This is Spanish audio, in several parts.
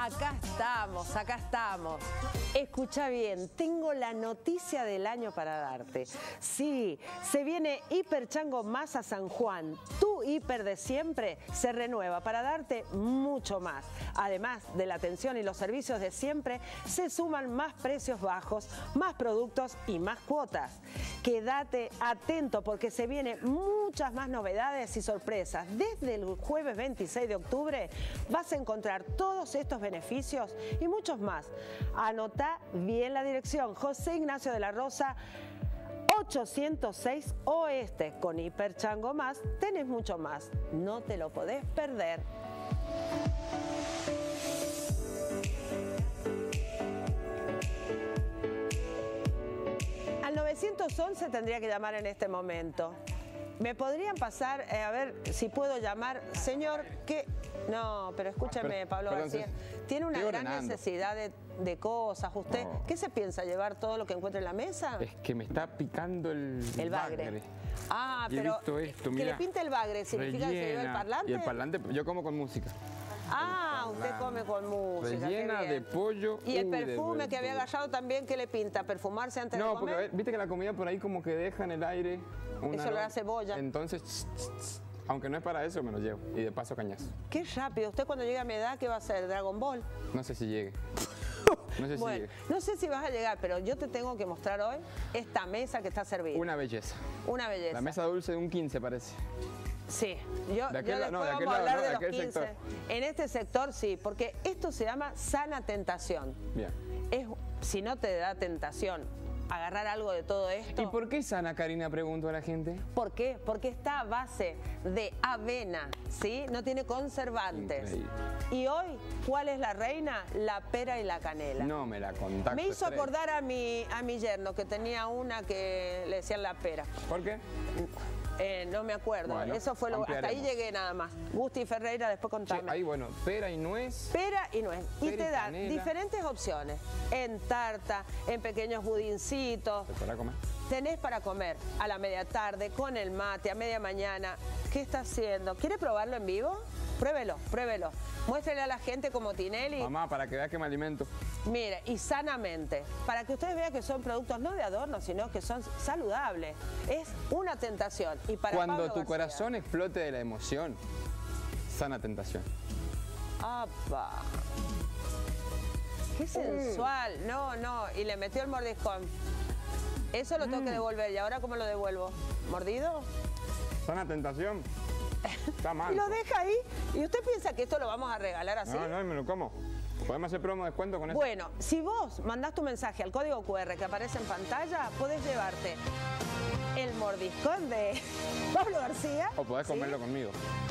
Acá estamos, acá estamos. Escucha bien, tengo la noticia del año para darte. Sí, se viene Hiper Chango Más a San Juan. Tu hiper de siempre se renueva para darte mucho más. Además de la atención y los servicios de siempre, se suman más precios bajos, más productos y más cuotas. Quédate atento porque se vienen muchas más novedades y sorpresas. Desde el jueves 26 de octubre vas a encontrar todos estos beneficios y muchos más. Anotá bien la dirección: José Ignacio de la Rosa 806 Oeste. Con Hiper Chango Más tenés mucho más. No te lo podés perder. Al 911 tendría que llamar en este momento. ¿Me podrían pasar, a ver si puedo llamar, señor, que... No, pero escúcheme, Pablo García, tiene una gran necesidad de cosas. ¿Usted qué se piensa? ¿Llevar todo lo que encuentre en la mesa? Es que me está picando el bagre. Ah, y pero he visto esto, que le pinte el bagre, ¿significa que se lleva el parlante? Y el parlante, yo como con música. Ah, usted come con música. Rellena de pollo. Y el perfume que había agarrado también, ¿qué le pinta? ¿Perfumarse antes de comer? No, porque viste que la comida por ahí como que deja en el aire eso le da cebolla. Entonces, aunque no es para eso, me lo llevo. Y de paso cañazo. Qué rápido. ¿Usted cuando llegue a mi edad qué va a hacer? ¿Dragon Ball? No sé si llegue. No sé si llegue. No sé si vas a llegar, pero yo te tengo que mostrar hoy esta mesa que está servida. Una belleza. Una belleza. La mesa dulce de un 15 parece. Sí, yo después vamos a hablar de los 15. Sector. En este sector sí, porque esto se llama sana tentación. Bien. Si no te da tentación agarrar algo de todo esto. ¿Y por qué sana, Karina? Pregunto a la gente. ¿Por qué? Porque está a base de avena, ¿sí? No tiene conservantes. Increíble. Y hoy, ¿cuál es la reina? La pera y la canela. No me la contacto. Me hizo acordar a mi yerno, que tenía una que le decían la pera. ¿Por qué? No me acuerdo, bueno, eso fue lo hasta ahí llegué nada más. Gusti Ferreira, después contame. Ahí bueno, pera y nuez. Pera y nuez. Y te dan canela. Diferentes opciones. En tarta, en pequeños budincitos. ¿Para comer? Tenés para comer a la media tarde, con el mate, a media mañana. ¿Qué está haciendo? ¿Quiere probarlo en vivo? Pruébelo, pruébelo. Muéstrele a la gente como Tinelli. Mamá, para que vea que me alimento. Mire, y sanamente, para que ustedes vean que son productos no de adorno, sino que son saludables. Es una tentación. Y para cuando Pablo tu García, corazón explote de la emoción, sana tentación. ¡Apa! ¡Qué sensual! No, no, y le metió el mordiscón. Eso lo tengo que devolver. ¿Y ahora cómo lo devuelvo? ¿Mordido? Sana tentación. Está mal. Y lo deja ahí. ¿Y usted piensa que esto lo vamos a regalar así? No, me lo como. ¿Podemos hacer promo descuento con eso? Bueno, si vos mandás tu mensaje al código QR que aparece en pantalla, podés llevarte el mordiscón de Pablo García. O podés comerlo conmigo.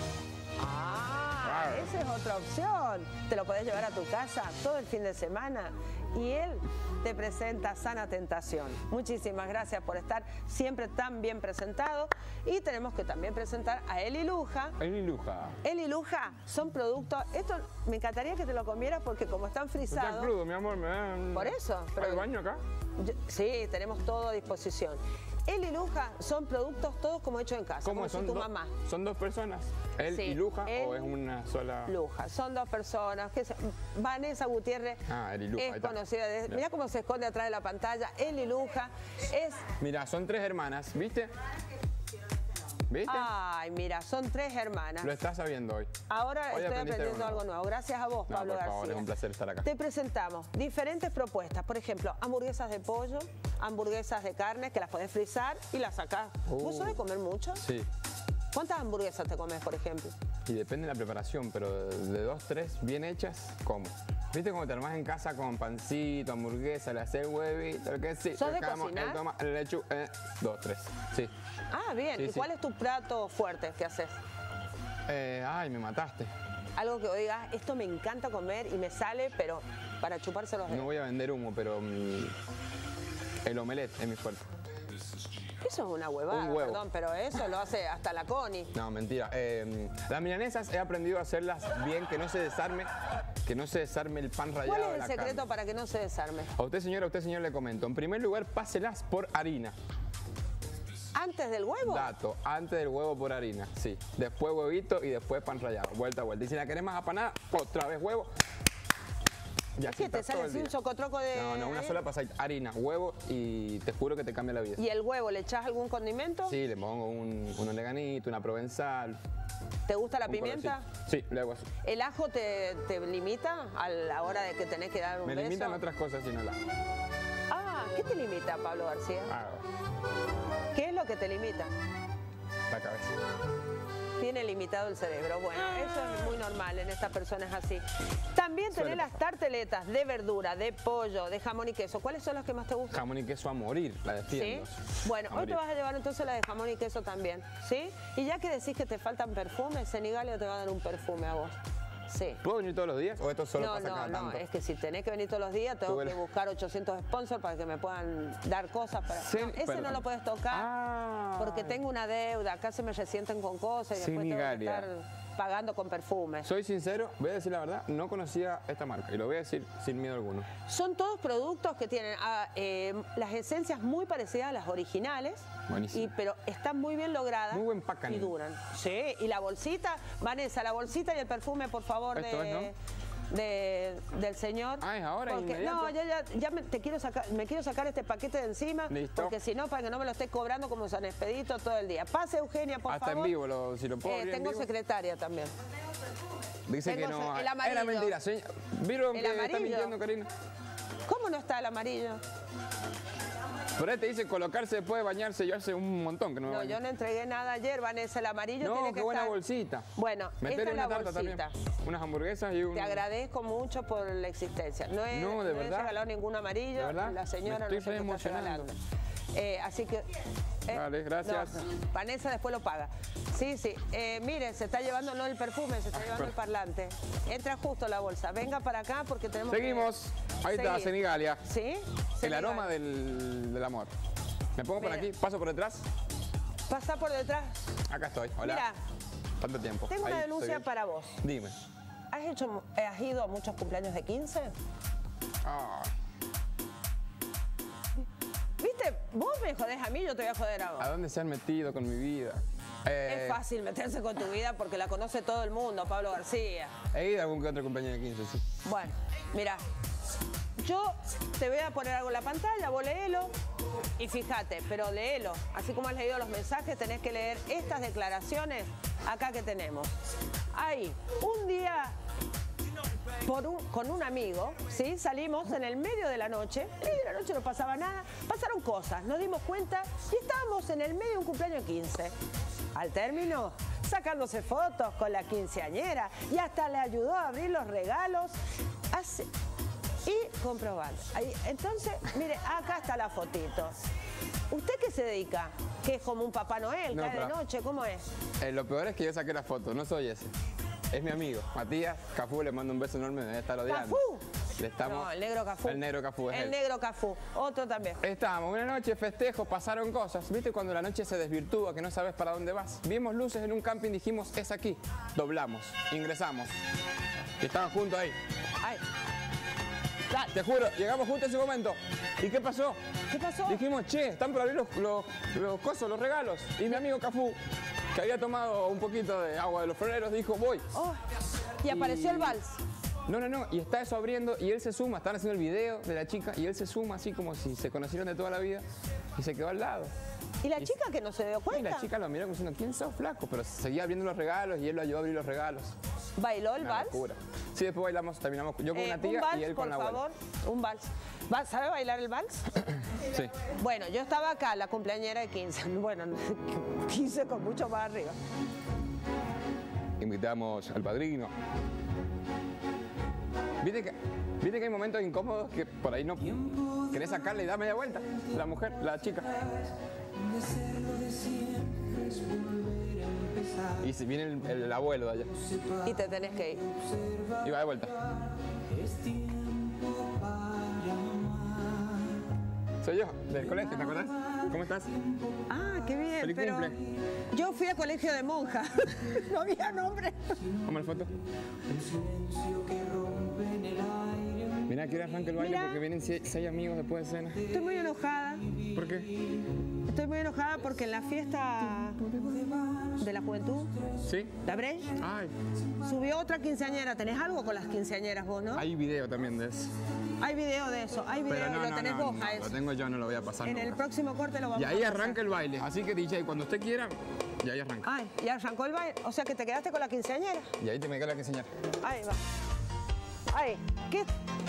Ah, esa es otra opción. Te lo podés llevar a tu casa todo el fin de semana y él te presenta Sana Tentación. Muchísimas gracias por estar siempre tan bien presentado. Y tenemos que también presentar a Eli Luja. Eli Luja. Eli Luja son productos... Esto me encantaría que te lo comieras porque como están frisados... Está crudo, mi amor. Por eso. Pero ¿hay baño acá? Sí, tenemos todo a disposición. Él y Luja son productos todos como hechos en casa, ¿Cómo como son tu mamá. ¿Son dos personas? ¿Él sí, y Luja o es una sola? Luja, son dos personas. Vanessa Gutiérrez él y Luja, es conocida. Mira cómo se esconde atrás de la pantalla. Él y Luja es... Mira, son tres hermanas, ¿viste? ¿Viste? Ay, mira, son tres hermanas. Lo estás sabiendo hoy. Ahora estoy aprendiendo algo nuevo. Gracias a vos, Pablo García. Por favor, es un placer estar acá. Te presentamos diferentes propuestas. Por ejemplo, hamburguesas de pollo, hamburguesas de carne que las podés frizar y las sacás. ¿Vos sabés comer mucho? Sí. ¿Cuántas hamburguesas te comes, por ejemplo? Y depende de la preparación, pero de 2, 3 bien hechas, como. ¿Viste cómo te armás en casa con pancito, hamburguesa, le haces huevito, el que sí? ¿Sos de cocinar? El lechu, 2, 3, sí. Ah, bien. Sí, ¿Y cuál es tu plato fuerte que haces? Ay, me mataste. Algo que digas, esto me encanta comer y me sale, pero para chuparse los dedos. No voy a vender humo, pero el omelette es mi fuerte. Eso es una huevada, perdón, pero eso lo hace hasta la Connie. No, mentira. Las milanesas he aprendido a hacerlas bien, que no se desarme el pan rallado de la carne. ¿Cuál es el secreto para que no se desarme? A usted, señor, le comento. En primer lugar, páselas por harina. ¿Antes del huevo? Dato, antes del huevo por harina, sí. Después huevito y después pan rallado, vuelta a vuelta. Y si la querés más apanada, otra vez huevo Ya, Es que sí, te estás sale todo el así un día. socotroco de... No, una sola pasa harina, huevo y te juro que te cambia la vida. ¿Y el huevo, le echás algún condimento? Sí, le pongo un oreganito, una provenzal. ¿Te gusta la un pimienta? colorcito. Sí, le hago así. ¿El ajo te limita a la hora de que tenés que dar un Me beso? limitan otras cosas si no la hago. Ah, ¿qué te limita, Pablo García? ¿Qué es lo que te limita? La cabeza. Tiene limitado el cerebro. Bueno, eso es muy normal en estas personas así. También tenés las tarteletas de verdura, de pollo, de jamón y queso. ¿Cuáles son las que más te gustan? Jamón y queso a morir, la defiendo. ¿Sí? Bueno, A hoy te morir. vas a llevar entonces la de jamón y queso también, ¿sí? Y ya que decís que te faltan perfumes, Senigallia te va a dar un perfume a vos. Sí. ¿Puedo venir todos los días o esto solo No, pasa cada no, tanto? es que si tenés que venir todos los días, tengo Tú que ves- buscar 800 sponsors para que me puedan dar cosas. Para... Sí, No, ese perdón. no lo puedes tocar Ah. porque tengo una deuda. Acá se me resienten con cosas y después tengo que Senigallia. estar pagando con perfumes. Soy sincero, voy a decir la verdad, no conocía esta marca y lo voy a decir sin miedo alguno. Son todos productos que tienen las esencias muy parecidas a las originales, Buenísimo. pero están muy bien logradas Muy buen packaging. y duran. Sí, y la bolsita, Vanessa, la bolsita y el perfume, por favor, Esto es, del señor. Ah, es ahora, Porque, inmediato. no, ya me quiero sacar este paquete de encima, Listo. porque si no, para que no me lo esté cobrando como San Expedito todo el día. Pase, Eugenia, por Hasta favor. en vivo, si lo puedo abrir en Tengo vivo. secretaria también. Dice que tengo no. el amarillo. Era mentira. ¿Vieron El que está amarillo. mintiendo, Karina? ¿Cómo no está el amarillo? Por ahí te dice colocarse después de bañarse. Yo hace un montón que no me No, baño. yo no entregué nada ayer, Vanessa. El amarillo No, tiene que qué buena estar... bolsita. Bueno, Meterle esta es una la tarta bolsita. también. Unas hamburguesas y un... Te agradezco mucho por la existencia. No he regalado ningún amarillo. ¿De verdad? La señora Me no estoy sé qué está emocionando. regalando. Así que... Vale, gracias. no, Vanessa después lo paga. Sí, sí. Mire, se está llevando no el perfume, se está llevando el parlante. Entra justo la bolsa. Venga para acá porque tenemos Seguimos. Ahí está, seguir. Senigallia. ¿Sí? El Senigallia. aroma del amor. Me pongo por Mira. aquí, paso por detrás. Pasa por detrás. Acá estoy. Hola. Mira, Tanto tiempo. tengo Ahí, una estoy denuncia bien. para vos. Dime. ¿Has ido a muchos cumpleaños de 15? Ah, ¿Viste? Vos me jodés a mí, yo te voy a joder a vos. ¿A dónde se han metido con mi vida? Es fácil meterse con tu vida porque la conoce todo el mundo, Pablo García. He ido a algún que otro cumpleaños de 15, sí. Bueno, mira, yo te voy a poner algo en la pantalla, vos léelo y fíjate, pero léelo. Así como has leído los mensajes, tenés que leer estas declaraciones acá que tenemos. Ahí, un día con un amigo, ¿sí? Salimos en el medio de la noche, no pasaba nada, pasaron cosas, nos dimos cuenta y estábamos en el medio de un cumpleaños 15. Al término, sacándose fotos con la quinceañera y hasta le ayudó a abrir los regalos y comprobando. Ahí, entonces, mire, acá está la fotito. ¿Usted qué se dedica? ¿Que es como un Papá Noel, No, cae de pero- noche? ¿Cómo es? Lo peor es que yo saqué la foto, no soy ese. Es mi amigo, Matías Cafú, le mando un beso enorme, me debe estar odiando. ¿Cafú? Le estamos... No, el negro Cafú. El negro Cafú es El él. negro Cafú. Otro también. Estábamos, una noche, festejo, pasaron cosas. ¿Viste cuando la noche se desvirtúa, que no sabes para dónde vas? Vimos luces en un camping, dijimos, es aquí. Doblamos, ingresamos. Y estaban juntos ahí. Ay, Te juro, llegamos justo a ese momento. ¿Y qué pasó? ¿qué pasó? Dijimos, che, están por abrir los cosos, los regalos. Y mi amigo Cafú, que había tomado un poquito de agua de los floreros, dijo, voy. Oh, y apareció el vals. No, y está eso abriendo y él se suma, están haciendo el video de la chica y él se suma así como si se conocieron de toda la vida y se quedó al lado. ¿Y la chica que no se dio Y cuenta? la chica lo miró como diciendo, ¿quién sos, flaco? Pero seguía abriendo los regalos y él lo ayudó a abrir los regalos. ¿Bailó el Una vals? locura. Sí, después bailamos, terminamos yo con una Un tía vals, y él con por la abuela. favor. Un vals. ¿Sabe bailar el vals? Sí. Bueno, yo estaba acá, la cumpleañera de 15. Bueno, 15 con mucho más arriba. Invitamos al padrino. ¿Viste que hay momentos incómodos que por ahí no querés sacarle y dar media vuelta? La mujer, la chica. Y si viene el abuelo de allá. Y te tenés que ir. Y va de vuelta. Soy yo, del colegio, ¿te acordás? ¿Cómo estás? Ah, qué bien. Feliz pero cumple. yo fui a colegio de monja. No había nombre. Vamos a la foto. Mira, que ahora arranca el baile Mira. porque vienen 6 amigos después de cena. Estoy muy enojada. ¿Por qué? Estoy estoy muy enojada porque en la fiesta de la juventud, ¿Sí? ¿la Brecht? Ay, Subió otra quinceañera. ¿Tenés algo con las quinceañeras vos, no? hay video también de eso. Hay video de eso, hay video, Pero no, lo tenés vos a eso. lo tengo yo, no lo voy a pasar En el nunca. próximo corte lo vamos Y a ahí pasar. arranca el baile. Así que DJ, cuando usted quiera, y ahí arranca. Ay, y arrancó el baile. O sea que te quedaste con la quinceañera. Y ahí te me queda la que enseñar. Ahí va. Ay, ¿qué?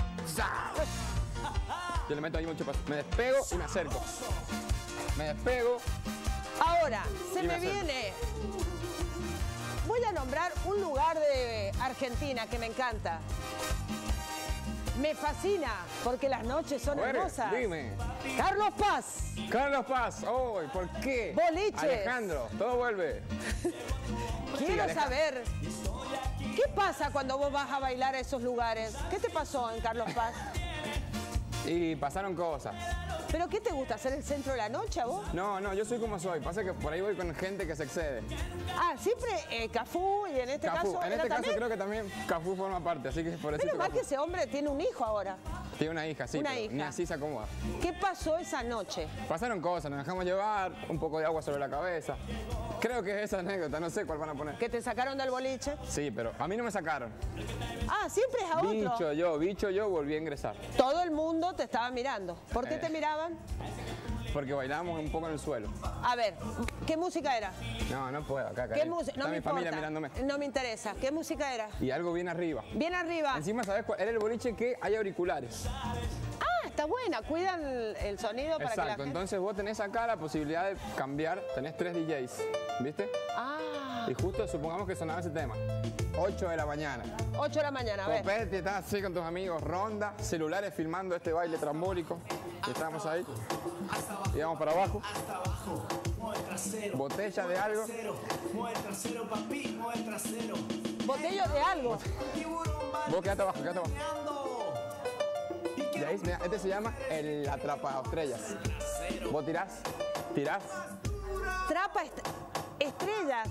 Yo le meto ahí mucho paso. Me despego y me acerco. Me despego. Ahora, se Y me me acerco. viene... Voy a nombrar un lugar de Argentina que me encanta. Me fascina porque las noches son Fuere, hermosas. dime. Carlos Paz. Carlos Paz. Oh, ¿por qué? Boliches. Alejandro, todo vuelve. Quiero Aleja. saber, ¿qué pasa cuando vos vas a bailar a esos lugares? ¿Qué te pasó en Carlos Paz? Y pasaron cosas. ¿Pero qué te gusta? ¿Hacer el centro de la noche a vos? No, yo soy como soy. Pasa que por ahí voy con gente que se excede. Ah, siempre Cafú y en este Cafú. caso... En ¿era este caso también? creo que también Cafú forma parte, así que por eso. Menos mal que ese hombre tiene un hijo ahora. Tiene una hija, sí, Una pero hija. ni así se acomoda. ¿Qué pasó esa noche? Pasaron cosas, nos dejamos llevar, un poco de agua sobre la cabeza. Creo que es esa anécdota, no sé cuál van a poner. ¿Que te sacaron del boliche? Sí, pero a mí no me sacaron. Ah, siempre es a otro. Bicho yo, volví a ingresar. Todo el mundo te estaba mirando. ¿Por qué te miraban? Porque bailábamos un poco en el suelo. A ver, ¿qué música era? No puedo, acá, ¿Qué música? Está No me mi importa. familia mirándome. No me interesa. ¿Qué música era? Y algo bien arriba. Bien arriba. Encima, ¿sabes cuál? Era el boliche que hay auriculares. Ah, está buena. Cuidan el sonido para que la Exacto, gente... entonces vos tenés acá la posibilidad de cambiar, tenés 3 DJs, ¿viste? Ah, Y justo supongamos que sonaba ese tema, 8 de la mañana. 8 de la mañana, a ver. Copete, estás así con tus amigos, ronda, celulares filmando este baile trambólico. Y estábamos ahí, y vamos para abajo. Botella de algo. Botella de algo. Vos quedate abajo, quedate abajo. Y ahí, mira, este se llama el atrapaestrellas. Vos tirás. Trapa estrellas.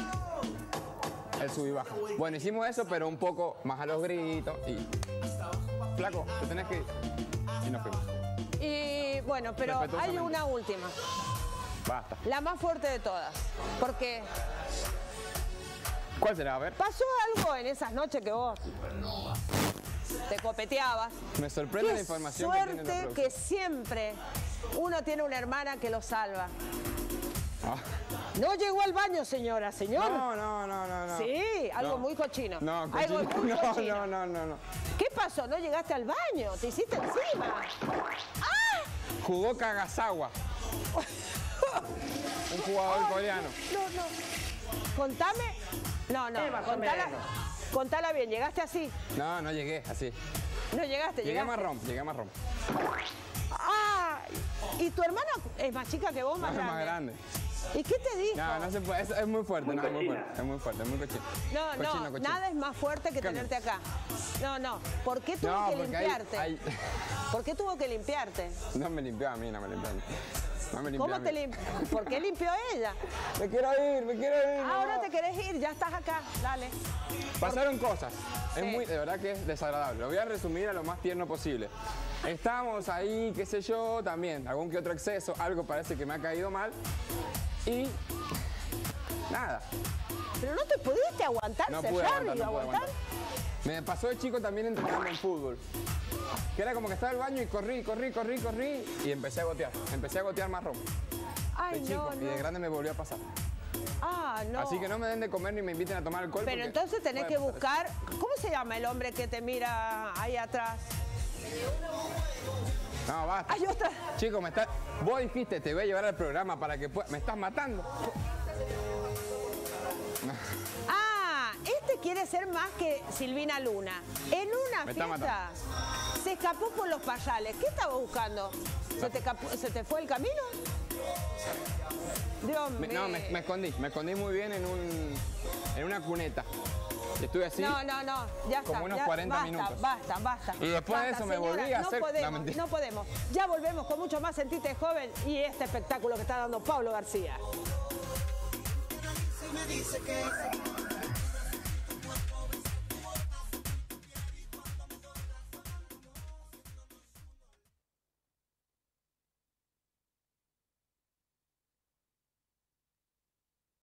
El sub y baja. Bueno, hicimos eso, pero un poco más a los gritos y... Flaco, te tenés que ir. Y nos fuimos. Y bueno, pero hay Respetuosamente. una última. Basta. La más fuerte de todas. Porque ¿Cuál será? A ver. pasó algo en esas noches que vos te copeteabas. Me sorprende la Qué información que tiene la suerte producción. que siempre uno tiene una hermana que lo salva. Ah. No llegó al baño, señora, señor. No. Sí, algo No. muy cochino. No, Algo cochino. muy cochino. No. ¿Qué pasó? ¿No llegaste al baño? ¿Te hiciste encima? ¡Ah! Jugó Kagasawa. Un jugador coreano. No. Contame. No, contala bien. ¿Llegaste así? No llegué así. No llegaste, Llegué llegaste. marrón. ¡Ah! ¿Y tu hermana es más chica que vos, más No, grande? más grande. ¿Y qué te dijo? No se puede. Es muy fuerte, es muy fuerte, es muy cochino. No, Cochino. nada es más fuerte que Cambio. tenerte acá. No. ¿Por qué tuvo No, que porque limpiarte? ¿Por qué tuvo que limpiarte? No me limpió a mí, no me limpió a mí. ¿Cómo te limpió? ¿Por qué limpió ella? Me quiero ir. Ahora no. te querés ir, ya estás acá. Dale. Pasaron cosas. Sí. De verdad que es desagradable. Lo voy a resumir a lo más tierno posible. Estábamos ahí, qué sé yo, también, algún que otro exceso, algo parece que me ha caído mal. Y nada. Pero no te pudiste aguantar, No pude cerrar aguantar, y no pude aguantar. aguantar. Me pasó de chico también entrenando en fútbol. Que era como que estaba en el baño y corrí y empecé a gotear marrón. Ay, De chico. no. Y de grande me volvió a pasar. Ah, no. Así que no me den de comer ni me inviten a tomar alcohol. Pero porque entonces tenés puede que pasar eso. buscar... ¿Cómo se llama el hombre que te mira ahí atrás? No, basta. Hay otra... Chico, vos dijiste, te voy a llevar al programa para que puedas... Me estás matando. Ah, este quiere ser más que Silvina Luna. En una Me está fiesta se escapó por los payales. ¿Qué estaba buscando? ¿Se te fue el camino? Dios mío. No, me escondí muy bien en una cuneta. Y estuve así. No, ya está. Como unos ya, 40 basta, minutos. Basta. Y después de eso me señora, volví a hacer... No podemos. Ya volvemos con mucho más Sentite Joven y este espectáculo que está dando Pablo García. Me dice que